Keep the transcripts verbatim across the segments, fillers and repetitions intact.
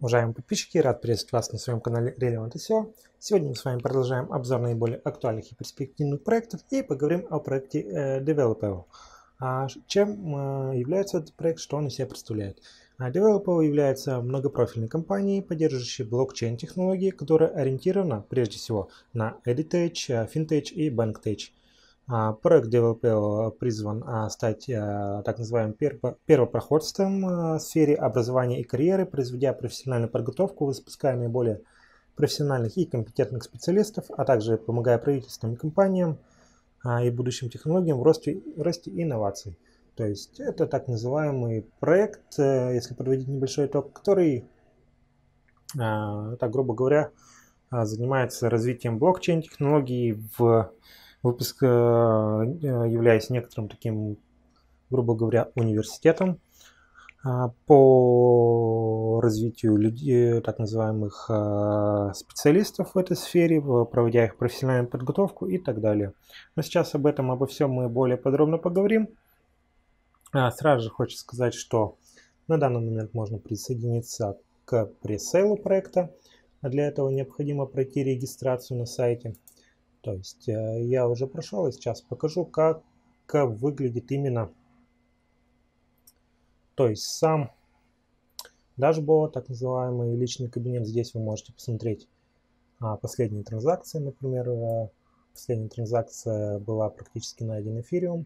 Уважаемые подписчики, рад приветствовать вас на своем канале Relevant эс и о. Сегодня мы с вами продолжаем обзор наиболее актуальных и перспективных проектов и поговорим о проекте э, Developable. А чем э, является этот проект, что он из себя представляет? А Developable является многопрофильной компанией, поддерживающей блокчейн-технологии, которая ориентирована прежде всего на EdTech, FinTech и BankTech. Проект Developable призван стать так называемым первопроходцем в сфере образования и карьеры, произведя профессиональную подготовку, выпуская наиболее профессиональных и компетентных специалистов, а также помогая правительственным компаниям и будущим технологиям в росте, росте инноваций. То есть это так называемый проект, если подводить небольшой итог, который, так грубо говоря, занимается развитием блокчейн-технологий в выпуск, являясь некоторым таким, грубо говоря, университетом по развитию людей, так называемых специалистов в этой сфере, проводя их профессиональную подготовку и так далее. Но сейчас об этом, обо всем мы более подробно поговорим. Сразу же хочу сказать, что на данный момент можно присоединиться к пресейлу проекта. А для этого необходимо пройти регистрацию на сайте. То есть я уже прошел и сейчас покажу, как, как выглядит именно, то есть сам дашборд, так называемый личный кабинет. Здесь вы можете посмотреть а, последние транзакции. Например, а, последняя транзакция была практически на один эфириум.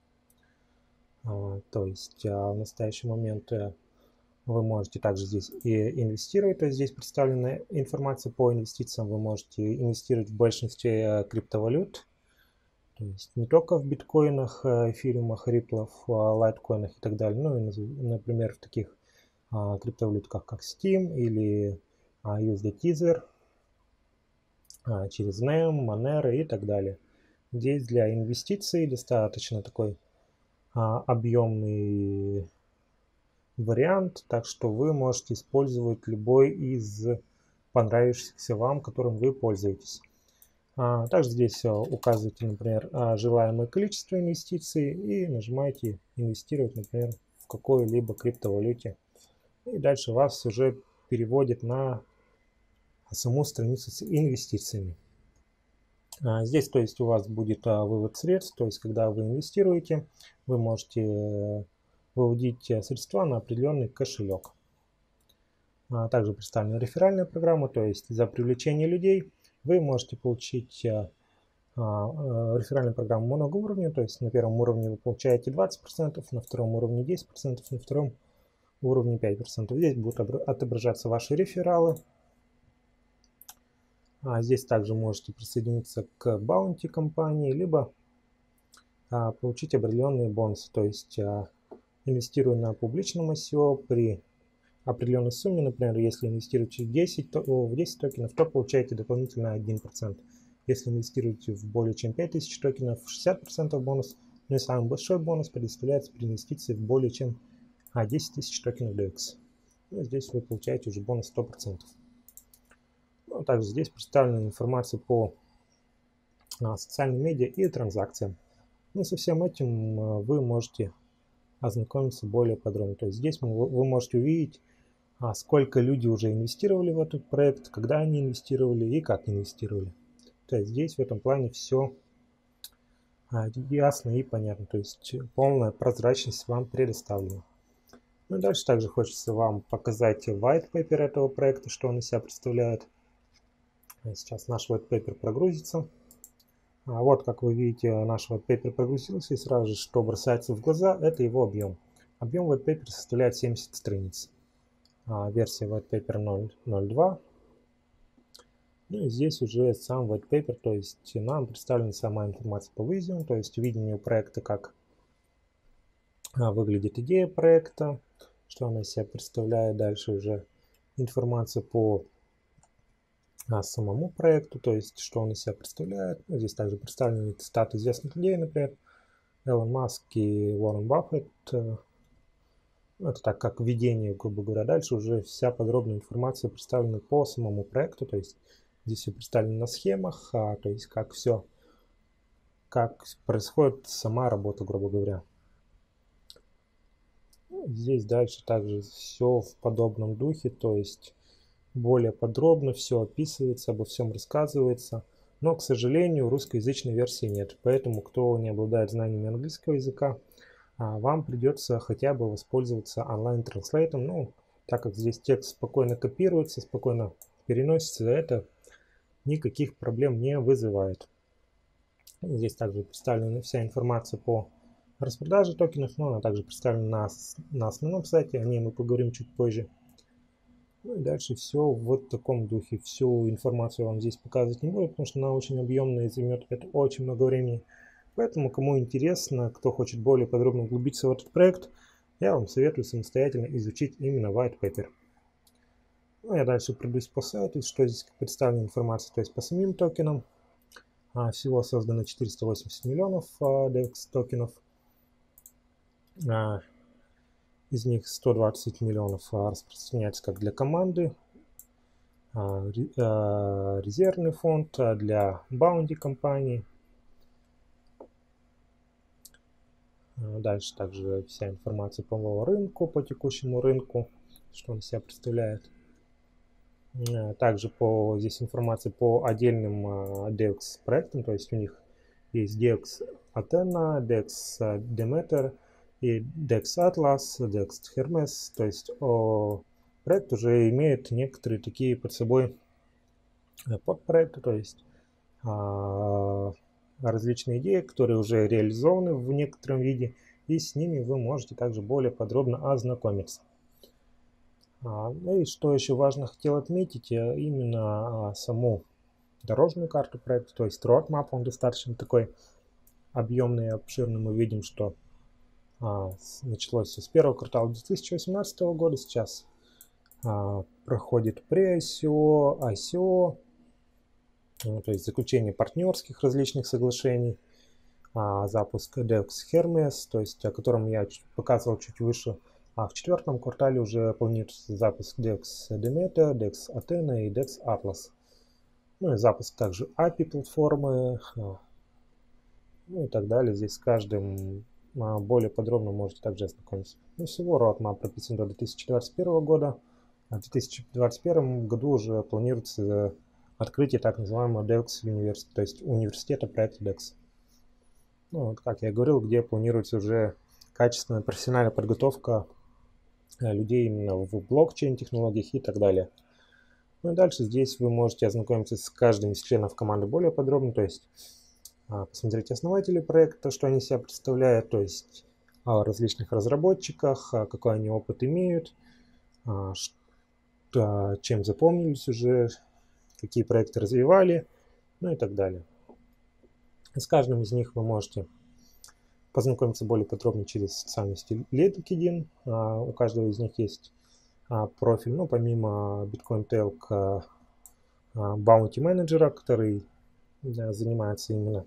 А, то есть а, в настоящий момент а, вы можете также здесь и инвестировать, то есть здесь представлена информация по инвестициям. Вы можете инвестировать в большинстве криптовалют, то есть не только в биткоинах, эфириумах, риплах, лайткоинах и так далее, ну и, например, в таких а, криптовалютах, как Steam или а, ю эс ди Tether, а, через нэм, Monero и так далее. Здесь для инвестиций достаточно такой а, объемный вариант, так что вы можете использовать любой из понравившихся вам, которым вы пользуетесь. А, также здесь указываете, например, желаемое количество инвестиций и нажимаете инвестировать, например, в какой-либо криптовалюте. И дальше вас уже переводит на саму страницу с инвестициями. А, здесь, то есть, у вас будет а, вывод средств, то есть, когда вы инвестируете, вы можете выводить средства на определенный кошелек. А также представлена реферальная программа, то есть за привлечение людей вы можете получить а, а, реферальную программу много уровней, то есть на первом уровне вы получаете двадцать процентов, на втором уровне десять процентов, на втором уровне пять процентов. Здесь будут отображаться ваши рефералы. А здесь также можете присоединиться к баунти компании, либо а, получить определенные бонусы, то есть а, инвестируя на публичном эс и о при определенной сумме, например, если инвестируете в десять, то, в десять токенов, то получаете дополнительно один процент. Если инвестируете в более чем пять тысяч токенов, шестьдесят процентов бонус. Ну и самый большой бонус предоставляется при инвестиции в более чем десять тысяч токенов ди экс. Ну, здесь вы получаете уже бонус сто процентов. Ну, также здесь представлена информация по а, социальным медиа и транзакциям. Ну, со всем этим а, вы можете ознакомиться более подробно. То есть здесь вы можете увидеть, а сколько люди уже инвестировали в этот проект, когда они инвестировали и как инвестировали. То есть здесь в этом плане все ясно и понятно. То есть полная прозрачность вам предоставлена. Ну и дальше также хочется вам показать white paper этого проекта, что он из себя представляет. Сейчас наш white paper прогрузится. А вот, как вы видите, наш white paper прогрузился, и сразу же, что бросается в глаза, это его объем. Объем white paper составляет семьдесят страниц. Версия white paper ноль ноль два. Ну и здесь уже сам white paper, то есть нам представлена сама информация по визиону, то есть видение проекта, как выглядит идея проекта, что она из себя представляет. Дальше уже информация по самому проекту, то есть что он из себя представляет. Здесь также представлены цитаты известных людей, например, Элон Маск и Уоррен Баффет. Это так как введение, грубо говоря. Дальше уже вся подробная информация представлена по самому проекту, то есть здесь все представлено на схемах, а, то есть как все, как происходит сама работа, грубо говоря. Здесь дальше также все в подобном духе, то есть более подробно все описывается, обо всем рассказывается. Но, к сожалению, русскоязычной версии нет. Поэтому, кто не обладает знаниями английского языка, вам придется хотя бы воспользоваться онлайн-транслейтом. Ну, так как здесь текст спокойно копируется, спокойно переносится, это никаких проблем не вызывает. Здесь также представлена вся информация по распродаже токенов, но она также представлена на, на основном сайте, о ней мы поговорим чуть позже. Ну и дальше все в вот таком духе. Всю информацию я вам здесь показывать не буду, потому что она очень объемная и займет это очень много времени. Поэтому, кому интересно, кто хочет более подробно углубиться в этот проект, я вам советую самостоятельно изучить именно white paper. Ну, я дальше пройдусь по сайту, что здесь представлена информация, то есть по самим токенам. Всего создано четыреста восемьдесят миллионов ди экс токенов. Из них сто двадцать миллионов распространяется как для команды, резервный фонд для баунти компаний. Дальше также вся информация по рынку, по текущему рынку, что он из себя представляет. Также по, здесь информация по отдельным ди экс проектам, то есть у них есть ди экс Athena, ди экс Demeter и ди экс Atlas, ди экс Hermes, то есть о, проект уже имеет некоторые такие под собой подпроекты, то есть а, различные идеи, которые уже реализованы в некотором виде, и с ними вы можете также более подробно ознакомиться. А, и что еще важно хотел отметить, именно а, саму дорожную карту проекта, то есть roadmap, он достаточно такой объемный и обширный. Мы видим, что а, началось все с первого квартала две тысячи восемнадцатого года, сейчас а, проходит pre-ай си о, ай си о, ну, то есть заключение партнерских различных соглашений, а, запуск ди экс Hermes, то есть о котором я показывал чуть выше. А в четвертом квартале уже планируется запуск ди экс Demeter, ди экс Athena и ди экс Atlas. Ну и запуск также эй пи ай платформы, ну и так далее. Здесь с каждым более подробно можете также ознакомиться. Ну, всего roadmap прописан до две тысячи двадцать первого года. А в две тысячи двадцать первом году уже планируется открытие так называемого ди экс University, то есть университета проекта ди экс. Ну, как я говорил, где планируется уже качественная профессиональная подготовка людей именно в блокчейн-технологиях и так далее. Ну и дальше здесь вы можете ознакомиться с каждым из членов команды более подробно, то есть посмотреть основателей проекта, что они себя представляют, то есть о различных разработчиках, какой они опыт имеют, чем запомнились уже, какие проекты развивали, ну и так далее. С каждым из них вы можете познакомиться более подробно через социальную сеть LinkedIn. У каждого из них есть профиль, ну, помимо Bitcoin Talk, Bounty менеджера, который занимается именно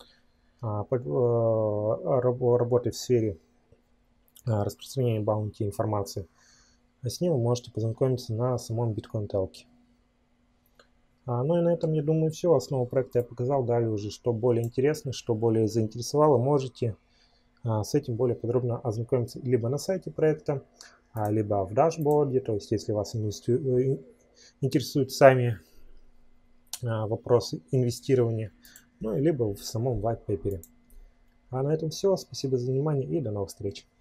работой в сфере распространения Bounty информации. С ним вы можете познакомиться на самом Bitcoin Talk. Ну и на этом, я думаю, все. Основу проекта я показал. Далее уже, что более интересно, что более заинтересовало, можете с этим более подробно ознакомиться либо на сайте проекта, либо в дашборде, то есть если вас интересуют сами вопросы инвестирования, ну и либо в самом white paper. А на этом все. Спасибо за внимание и до новых встреч.